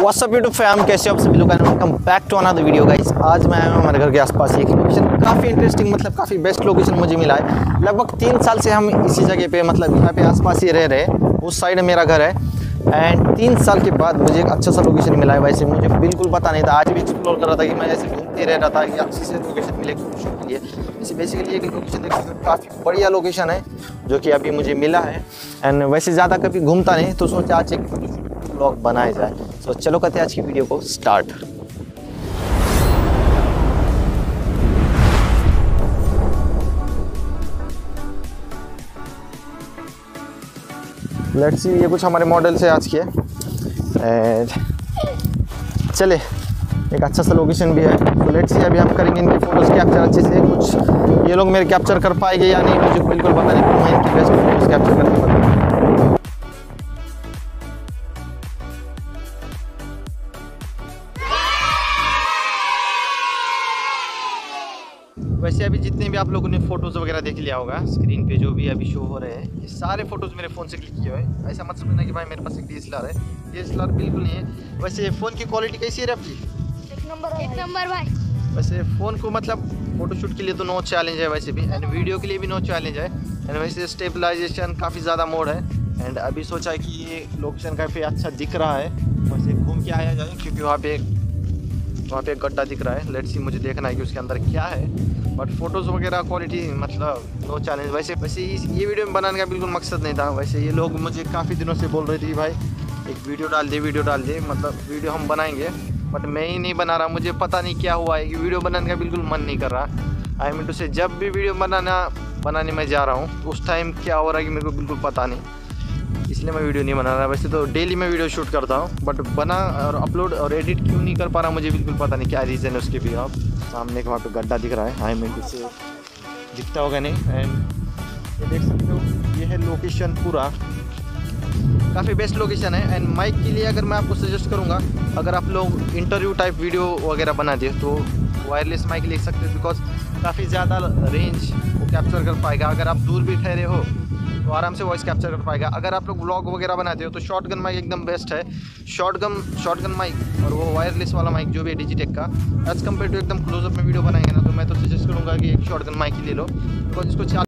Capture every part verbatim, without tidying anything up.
WhatsApp YouTube fam, कैसे हो आप सभी लोग? Welcome back to another video guys. आज मैं आया हूँ हमारे घर के आसपास एक लोकेशन, काफ़ी इंटरेस्टिंग, मतलब काफ़ी बेस्ट लोकेशन मुझे मिला है। लगभग तीन साल से हम इसी जगह पे, मतलब यहाँ पे आसपास ही रह रहे हैं। उस साइड मेरा घर है एंड तीन साल के बाद मुझे एक अच्छा सा लोकेशन मिला है। वैसे मुझे बिल्कुल पता नहीं था, आज भी एक्सप्लोर कर रहा था कि मैं ऐसे घूमते रह रहा था कि अच्छी से लोकेशन मिलेगी शूट के लिए। वैसे बेसिकली एक लोकेशन देखिए, काफ़ी बढ़िया लोकेशन है जो कि अभी मुझे मिला है। एंड वैसे ज़्यादा कभी घूमता नहीं, तो सोचा आज एक ब्लॉग बनाया जाए। तो चलो करते हैं आज की वीडियो को स्टार्ट। लेट्स सी, ये कुछ हमारे मॉडल्स है आज के। एंड चले, एक अच्छा सा लोकेशन भी है। तो लेट्स सी, अभी हम करेंगे इनकी फ़ोटोज़ कैप्चर अच्छे से। कुछ ये लोग मेरे कैप्चर कर पाएंगे या नहीं मुझे बिल्कुल पता नहीं, पर मैं इनकी बेस्ट फोटोज़ कैप्चर करने वाला हूँ। वैसे अभी जितने भी आप लोगों ने फ़ोटोज़ वगैरह देख लिया होगा स्क्रीन पे, जो भी अभी शो हो रहे हैं, ये सारे फ़ोटोज़ मेरे फ़ोन से क्लिक किए हुए हैं। ऐसा मत समझना कि भाई मेरे पास एक डी एस एल आर है, डी एस एल आर बिल्कुल नहीं है। वैसे फ़ोन की क्वालिटी कैसी है आपकी? एक नंबर एक नंबर भाई। वैसे फ़ोन को मतलब फ़ोटोशूट के लिए तो नो चैलेंज है वैसे भी, एंड वीडियो के लिए भी नो चैलेंज है। एंड वैसे स्टेबलाइजेशन काफ़ी ज़्यादा मोड है। एंड अभी सोचा कि ये लोकेशन काफ़ी अच्छा दिख रहा है, वैसे घूम के आया जाए, क्योंकि वहाँ पे वहाँ पे एक गड्ढा दिख रहा है। लेट्स सी, मुझे देखना है कि उसके अंदर क्या है। बट फोटोज़ वगैरह क्वालिटी मतलब नो चैलेंज। वैसे वैसे ये वीडियो में बनाने का बिल्कुल मकसद नहीं था। वैसे ये लोग मुझे काफ़ी दिनों से बोल रहे थे कि भाई एक वीडियो डाल दे, वीडियो डाल दे, मतलब वीडियो हम बनाएंगे, बट मैं ही नहीं बना रहा। मुझे पता नहीं क्या हुआ है कि वीडियो बनाने का बिल्कुल मन नहीं कर रहा। आई मीन टू से, जब भी वीडियो बनाना बनाने में जा रहा हूँ उस टाइम क्या हो रहा है कि मेरे को बिल्कुल पता नहीं, इसलिए मैं वीडियो नहीं बना रहा। वैसे तो डेली मैं वीडियो शूट करता हूँ, बट बना और अपलोड और एडिट क्यों नहीं कर पा रहा मुझे बिल्कुल पता नहीं, क्या रीज़न है उसके भी। आप सामने के वहाँ पे गड्ढा दिख रहा है, आई मीन टू से दिखता होगा नहीं। एंड ये देख सकते हो, ये है लोकेशन पूरा, काफ़ी बेस्ट लोकेशन है। एंड माइक के लिए अगर मैं आपको सजेस्ट करूँगा, अगर आप लोग इंटरव्यू टाइप वीडियो वगैरह बना दिए तो वायरलेस माइक ले सकते हो, बिकॉज काफ़ी ज़्यादा रेंज वो कैप्चर कर पाएगा। अगर आप दूर भी ठहरे हो तो आराम से वॉइस कैप्चर कर पाएगा। अगर आप लोग व्लॉग वगैरह बनाते हो तो शॉटगन माइक एकदम बेस्ट है। शॉटगन शॉटगन माइक और वो वायरलेस वाला माइक जो भी है डिजिटेक का, एज़ कम्पेयर टू एकदम क्लोजअप में वीडियो बनाएंगे ना, तो मैं तो सजेस्ट करूँगा कि एक शॉटगन माइक ही ले लो, बिकॉज इसको चार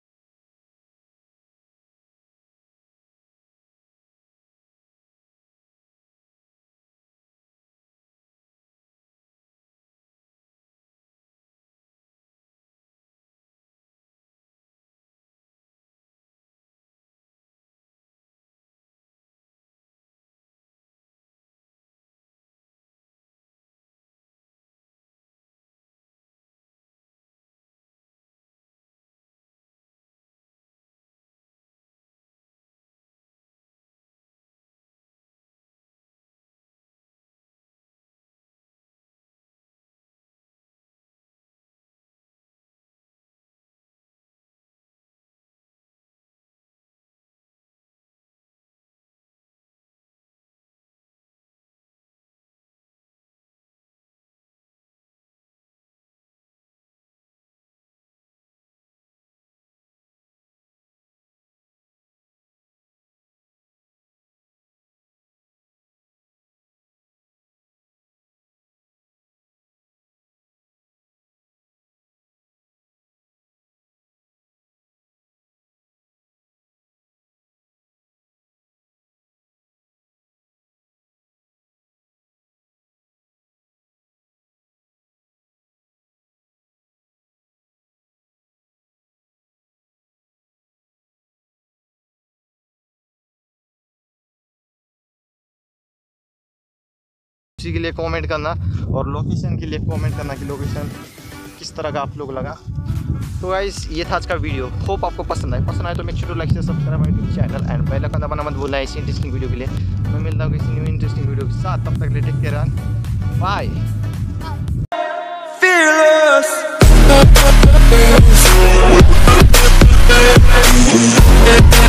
उसी के लिए कमेंट करना और लोकेशन के लिए कमेंट करना कि लोकेशन किस तरह का आप लोग लगा। तो गाइस, ये था आज का वीडियो। होप आपको पसंद आए पसंद आए तो make sure to like share subscribe my YouTube channel and bell icon दबाना मत भूलना इसी इंटरेस्टिंग वीडियो के लिए। मैं मिलता हूँ किसी न्यू इंटरेस्टिंग वीडियो के साथ, तब तक ले टेक केयर, बाय। Fearless.